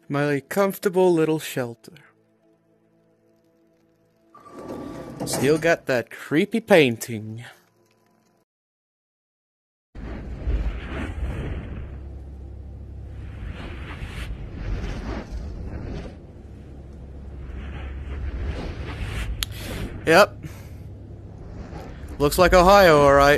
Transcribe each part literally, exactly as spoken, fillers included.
My comfortable little shelter. Still got that creepy painting. Yep. Looks like Ohio, alright.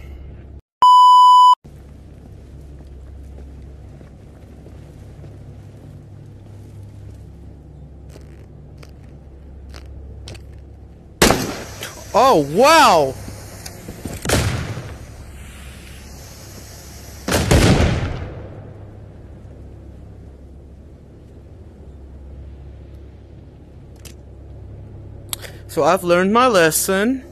Oh, wow! So I've learned my lesson.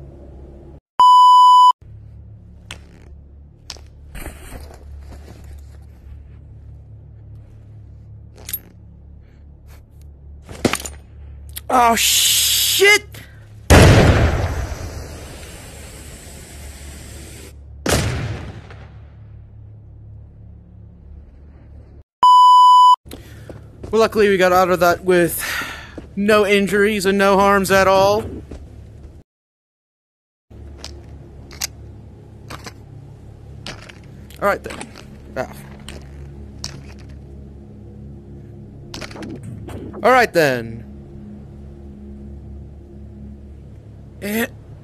Oh, shit! Well, luckily we got out of that with no injuries and no harms at all. Alright then. Ah. Alright then. Eh.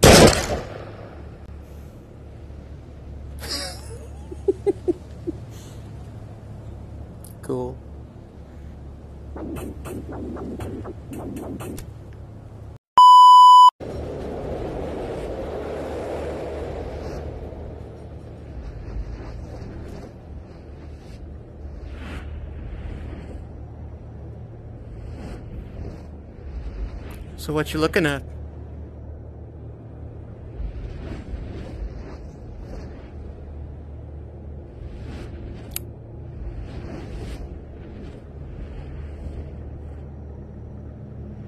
Cool. So what you looking at?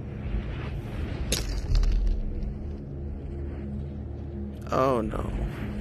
Oh no.